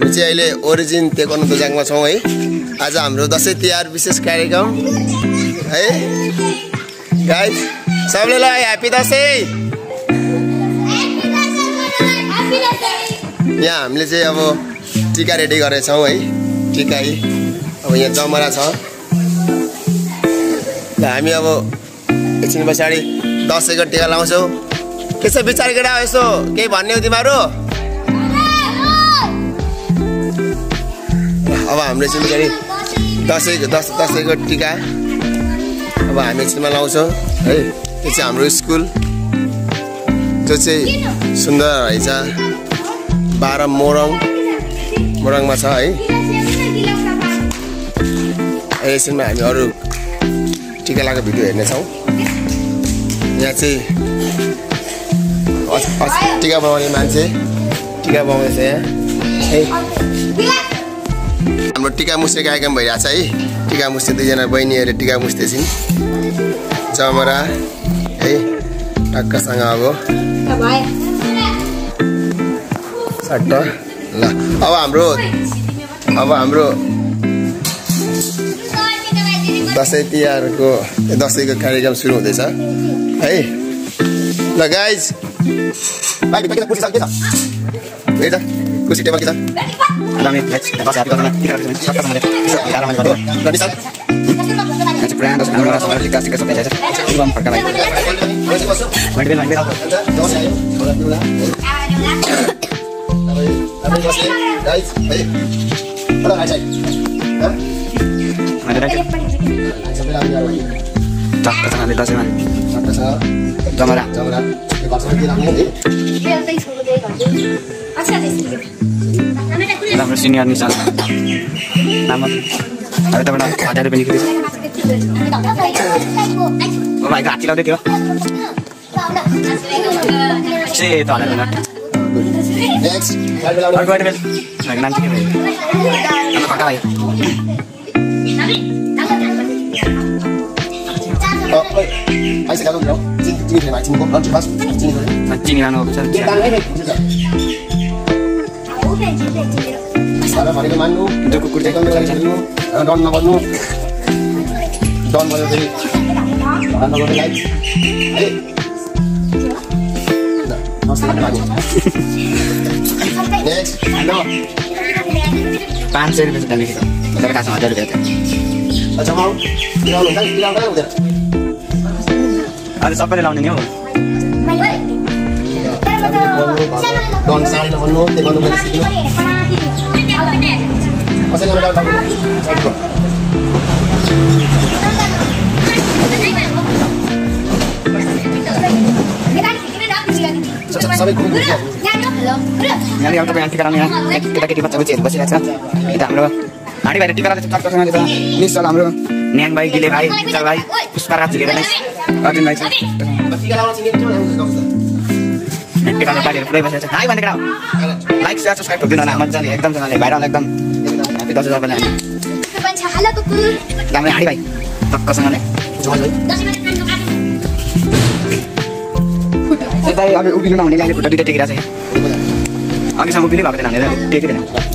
हामी चाहिँ अहिले ओरिजिन तेक्वान्डो दोजाङमा छौँ है। आज हाम्रो दसैँ तिहार विशेष कार्यक्रम है गाइस। सबले ल ह्यापी दसैँ। यहाँ हामीले चाहिँ अब टिका रेडी गरेछौँ है। टिका अब यहाँ जमरा छ। हामी अब एकछिन पछाडि दसैँको टिका लाउँछौँ। के छ विचार केटा यसो केही भन्ने हो तिमीहरू? अब हाम्रो चाहिँ दसैँको टिका अब हामी एकछिनमा लाउँछौँ है। यो चाहिँ हाम्रो स्कुल जो चाहिँ सुन्दर रहेछ। 12 मोरङमा छ है। एकछिनमा हामी अरू टिका लगाएको भिडियो हेर्नेछौँ। यहाँ चाहिँ टिका बनाउने मान्छे टिका बनाउँदैछ यहाँ है। हाम्रो टिका मुस्ने कार्यक्रम भइरहेछ है। टिका मुस्ने दुईजना बहिनीहरू टिका मुस्दैछिन्। जमरा है टक्कसँग अब सट्ट ल। अब हाम्रो दसैँ तिहारको दसैँको कार्यक्रम सुरु हुँदैछ है। ल गाइज कुर्सी टेबल के छ? राम्रो सिनियर निशान नाम अरे तपाईँ 1000 रुपैयाँ निक्लिन्छ। ओ भाइ हात लाउँदै थियो चाहिँ त होला। नेक्स्ट अर्को एडभेल नाम के भयो? अब पक्का भाइ ऐसे गाउँ न चिनी लानु पर्छ। भनेको मान्नु कुकुर चाहिँ डन नगर्नु। डन भयो फेरि नगर्नु लाइक है। नेक्स्ट 500 रुपैयाँ चाहिँ लेखेको तर खासमा 1000 रुपैयाँ थियो। अच्छा माउ किराउनु हुन्छ किराउनु हुँदैन। अहिले सबैले लाउने नि हो। डन साडी नभन्नु त्यो गर्नु पनि सिक्नु। कसैले एउटा डाउट सबै ग्रुप यहाँ अब तपाईँ टिका लाउने केटाकेटी बच्चा बच्चीहरू बसिरहेको छ। यता हाम्रो हाडी भाइले टिका लाँदैछ टक्कसँग। यता निश्चल हाम्रो न्याङ भाइ गिले भाइ विशाल भाइ पुष्पराज झिकेर अर्जुन भाइ छ। टिका पार्टीहरू पुरै बसेको छ। हाई भन्ने केटा लाइक सेयर सब्सक्राइब गरिदिनु होला मजाले एकदमसँगले भाइरल एकदम ह्यापी दसैँ सबैलाई। राम्रो हाडी भाइ टक्कसँगले यता अब उभिनु नहुने अहिले खुट्टा दुइटा टेकिरहेको छ। अघिसम्म उभिनै भएको थिएन भनेर टेकिँदैन।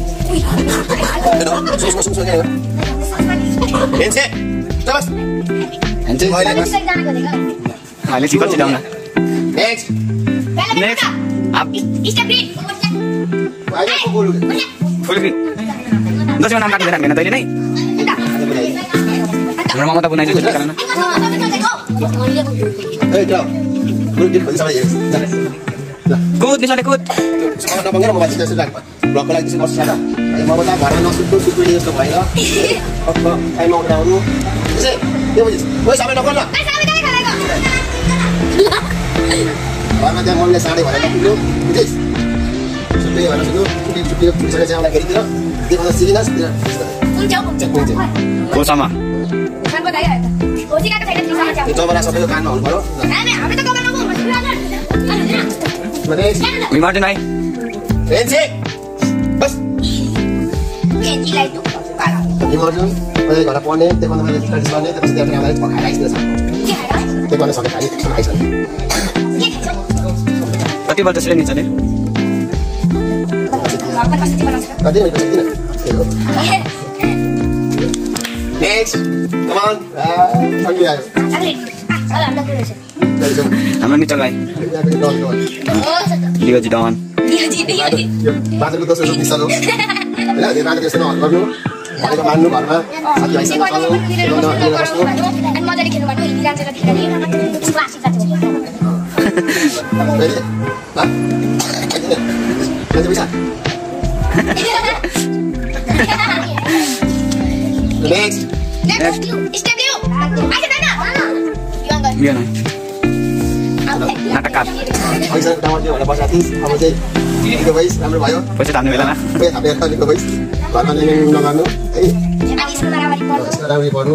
अहिले चिकन चाहिँ ल्याउन। नेक्स्ट फुलकी दसैँमा नाम काट्नु राख्दैन तैँले नै। हाम्रो ममता बुनाइदिनु कुद निशाले कुद नबङ्गेर मोबाइल जस्तो राख ब्लकको लागि चाहिँ बस्छ होला। मोबाइल घरमा नसुत्नु सुत्नु जस्तो भएर टाइममा उठ्दा आउनु त्यसै त्यो बुझिस्। ओइ सबै नगर्नु घरमा त्यहाँ मनले साँडे भनेर पुग्नु बुझिस्। छुट्टी भनेर सुन्नु छुट्टीको फुलसँग चाहिँ आउँदाखेरि त्यो भन्दा सिरिनस् कोसमा जबरा सबैको कानमा हुनु पर्यो। मार्टिन भाइ बस इमर्जन घर पढ्ने त्यो भन्दा मैले स्टडिज गर्ने त्यसपछि त्यहाँ आमाले पकाएर आइसकेछ। त्यो गर्न सके खाली त्यसमा आइसक्यो। कति वर्ष त्यसले निचले Next, come on. हाम्रो मित्र भाइ लियोजी डन बाटोको दोस्रो निस्कनु हैन त्यो बाटो त्यसो नहल गर्नु भनेको मान्नु घरमा साथीभाइसँग चल्नु लिएर बस्नु अनि मजाले खेल्नु भएको हिँडी जान्छ र खेल्ने क्लास जान्छ Next. Next, step you. Ayo Dana. बिहान नाटककार पैसा डाउनलोड भनेर बसाथि अब चाहिँ निको भइस राम्रो भयो पैसा थाप्ने बेलामा पैसा थापेर निको भइस घरमा ल्याउनु नगर्नु है अनि स्कुलमा राम्ररी पढ्नु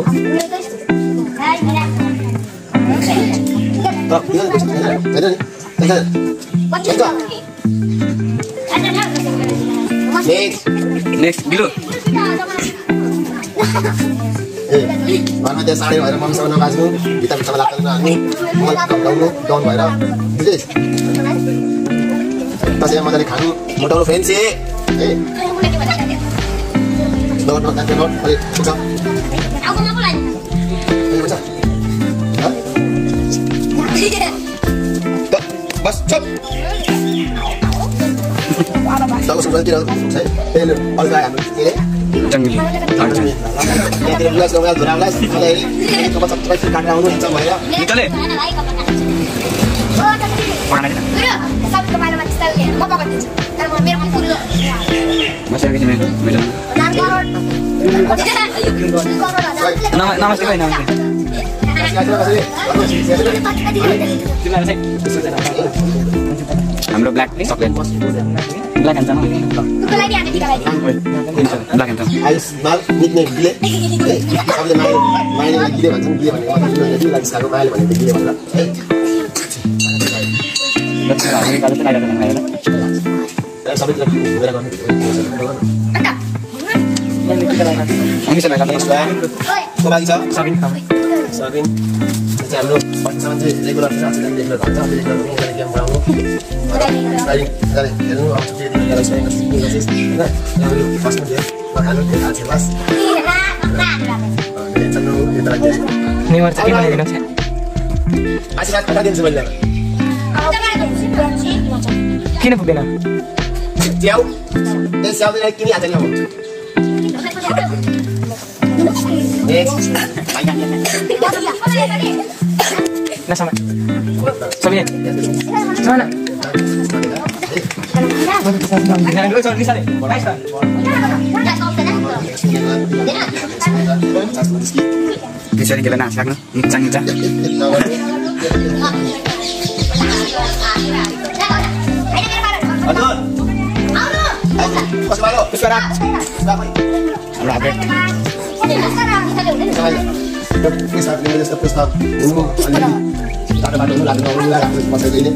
त किन बस्नु हैन नेक्स्ट बिलो घरमा त्यहाँ साढे भएर मम्मीसँग नबाज्नु भित्तामा लाग्दैन हाल्नु मोबाइल धम्काउनु डाउन भएर बुझेस् त्यसैले मजाले खानु मोटाउनु फ्रेन्ड्स है नोट अलि पुग्छ बस चुप दगो सुन्दैन है पेन अलगा हाम्रो जङ्गली यहाँतिर ग्लास गएर धुरा ग्लास मलाई कपा सबै काटेर आउनु हुन्छ भएर नितले सबको बारेमा त्यस्तै म पकाउँछु तर म मेरो पुरो मसँग के मेरो नमस्ते भाइ नमस्ते हाम्रो ब्ल्याक चकलेट ब्ल्याक एन्ड चामल कुकुरलाई हामी टिका लगाइदिन्छ ब्ल्याक एन्ड चामल आइस माल निक्ने गिले सबले माइले गिले भन्छन् गिले भनेको मतलब गिले लागि साको माइले भनेको गिले भनेर हामी काले चाहिँ आइरहेको हैन सबैतिर घुमेर गर्नु हामी चाहिँ को बाकी छ सबिन सबिन चाहिँ हाम्रो पछिसम्म चाहिँ रेगुलर रेगुलर भन्छ रेगुलर गेम बनाउनु हेर्नु अब छुट्टी दिएर चाहिँ हैन राम्रो बस्नु दियो खानु दियो आज बस चन्नु यता चाहिँ नेवर चाहिँ के बनाइदिनु छ आशीर्वाद कता दिन्छु मैले किन पुग्दैन च्याउ ए च्याउलाई किनी हात ल्याउ नेक्स्ट नसमा सबिन सना त्यसरी गेला नाच लाग्नु निचा निचा हजुर कसो भयो पुष्परा हाम्रो अपडेट प्रस्ताव हुनु अनि बाटो बाटो लाग्नु लाग्नु बसेकोले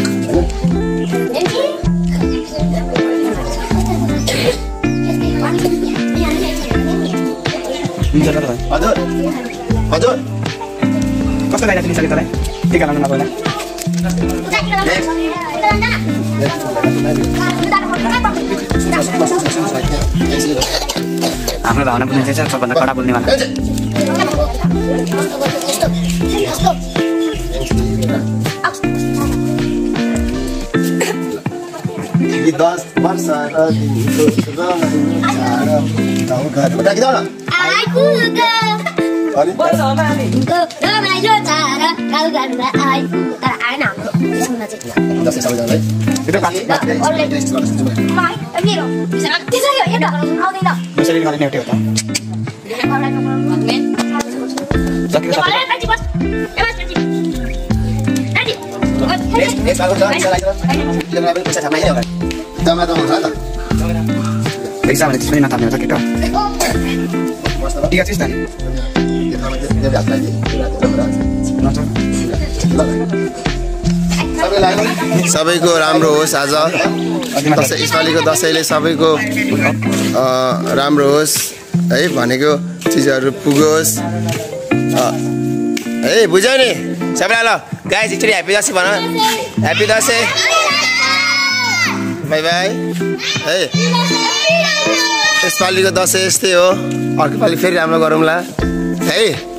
हजुर हजुर कस्तो लाग्यो तिमी तँलाई टिका लाउनु नपाउँदा हाम्रो भावना बुझ्ने चाहिँ सबभन्दा कडा बोल्ने वाला कि 10 वर्ष पैसा भने त्यसमै नथाप्ने हो केटा टिका चाहिँ सबैको राम्रो होस् आज यसपालिको दसैँले सबैको राम्रो होस् है भनेको चिजहरू पुगोस् है बुझ्यौ नि सबैलाई ल गाइस एकचोटि ह्याप्पी दसैँ भन ह्याप्पी दसैँ बाई बाई है। यसपालिको दसैँ यस्तै हो, अर्को पालि फेरि राम्रो गरौँला है।